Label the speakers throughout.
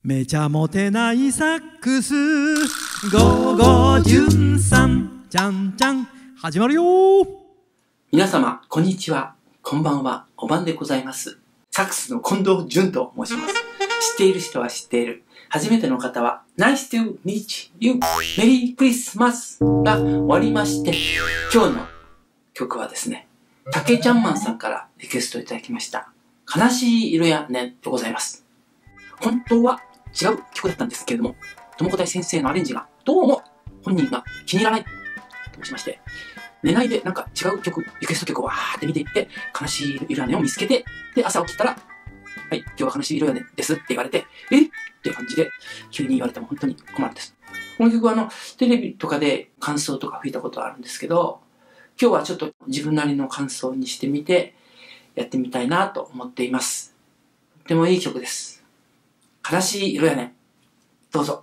Speaker 1: めちゃモテないサックスゴーゴージュンさんじゃんじゃん始まるよ。
Speaker 2: 皆様こんにちは、こんばんは、お晩でございます。サックスの近藤淳と申します。知っている人は知っている、初めての方は Nice to meet you メリークリスマスが終わりまして、今日の曲はですね、たけちゃんマンさんからリクエストいただきました悲しい色やねでございます。本当は違う曲だったんですけれども、友子大先生のアレンジがどうも本人が気に入らないとしまして、寝ないでなんか違う曲、リクエスト曲をわーって見ていって、悲しい色やねを見つけて、で朝起きたら、はい、今日は悲しい色やねですって言われて、って感じで急に言われても本当に困るんです。この曲はテレビとかで感想とか吹いたことあるんですけど、今日はちょっと自分なりの感想にしてみてやってみたいなと思っています。とてもいい曲です。悲しい色やね、どうぞ。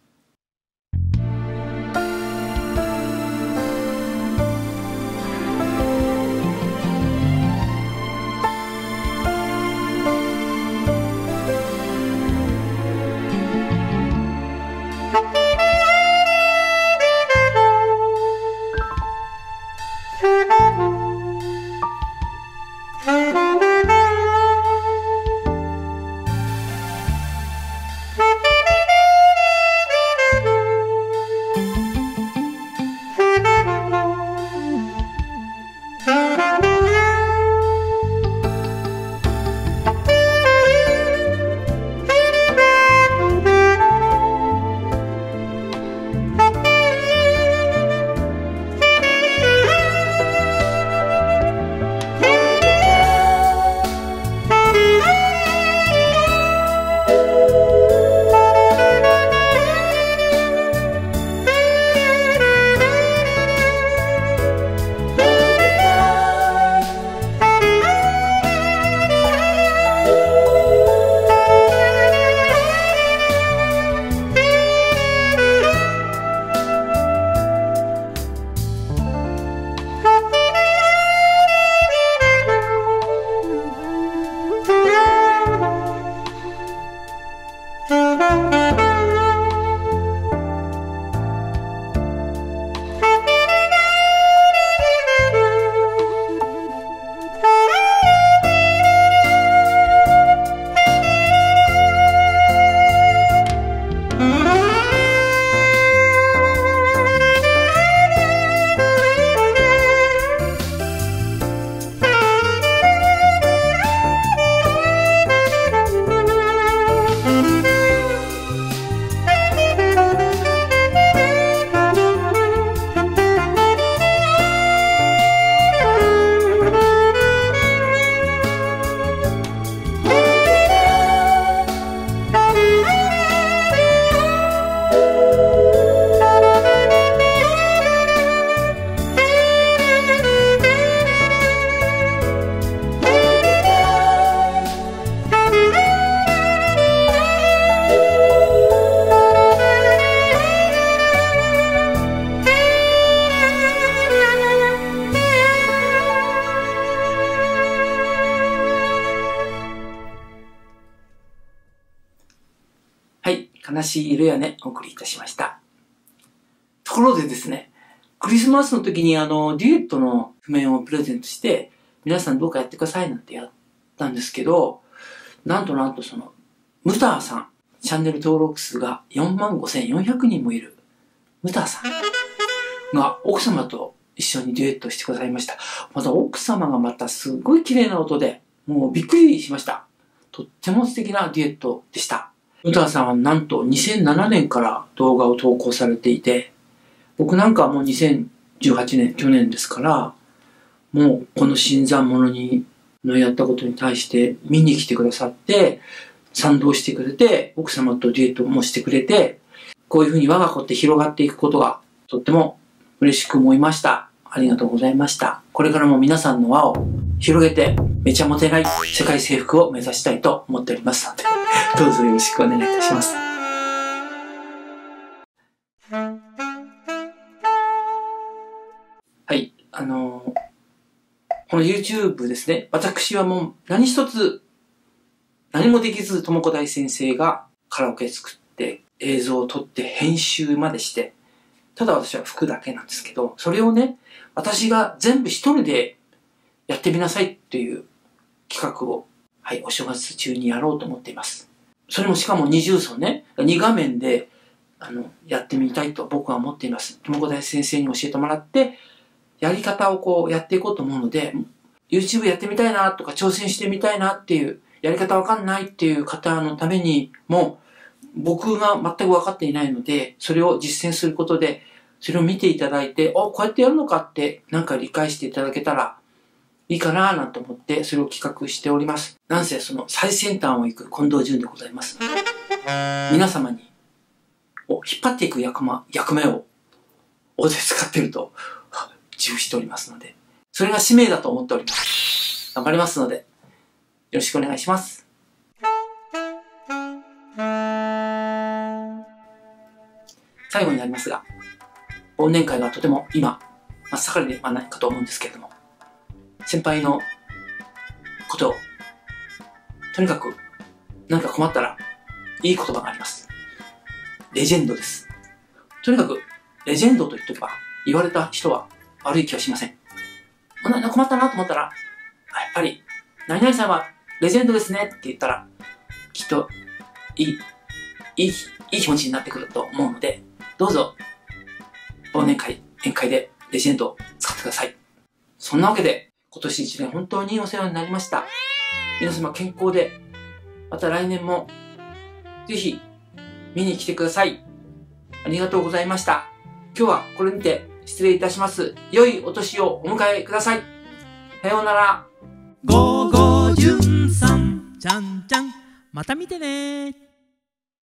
Speaker 2: はい、悲しい色やね、お送りいたしました。ところでですね、クリスマスの時にデュエットの譜面をプレゼントして、皆さんどうかやってくださいなんてやったんですけど、なんとムターさん、チャンネル登録数が45,400人もいるムターさんが奥様と一緒にデュエットしてくださいました。また奥様がまたすごい綺麗な音で、もうびっくりしました。とっても素敵なデュエットでした。ムターさんはなんと2007年から動画を投稿されていて、僕なんかはもう2018年、去年ですから、もうこの新参者のやったことに対して見に来てくださって、賛同してくれて、奥様とデュエットもしてくれて、こういうふうに我が子って広がっていくことがとっても嬉しく思いました。ありがとうございました。これからも皆さんの輪を広げて、めちゃモテない世界征服を目指したいと思っておりますので、どうぞよろしくお願いいたします。はい、この YouTube ですね、私はもう何一つ、何もできず、ともこ大先生がカラオケ作って、映像を撮って編集までして、ただ私は吹くだけなんですけど、それをね、私が全部一人でやってみなさいっていう企画を、はい、お正月中にやろうと思っています。それもしかも二重奏ね、2画面で、やってみたいと僕は思っています。友子大先生に教えてもらって、やり方をこうやっていこうと思うので、YouTube やってみたいなとか挑戦してみたいなっていう、やり方わかんないっていう方のためにも、僕が全く分かっていないので、それを実践することで、それを見ていただいて、こうやってやるのかってなんか理解していただけたらいいかななんて思って、それを企画しております。なんせその最先端を行く近藤淳でございます。皆様に引っ張っていく役目を大勢使っていると自負しておりますので、それが使命だと思っております。頑張りますので、よろしくお願いします。最後になりますが、忘年会がとても今、真っ盛りではないかと思うんですけれども、先輩のことを、とにかく何か困ったら、いい言葉があります。レジェンドです。とにかく、レジェンドと言っとけば、言われた人は悪い気はしません。困ったなと思ったら、やっぱり、何々さんはレジェンドですねって言ったら、きっと、いい気持ちになってくると思うので、どうぞ、忘年会、宴会でレジェンドを使ってください。そんなわけで、今年1年本当にお世話になりました。皆様健康で、また来年も、ぜひ、見に来てください。ありがとうございました。今日はこれにて失礼いたします。良いお年をお迎えください。さようなら。
Speaker 1: ゴーゴーじゅんさん、ちゃんちゃん、また見てね。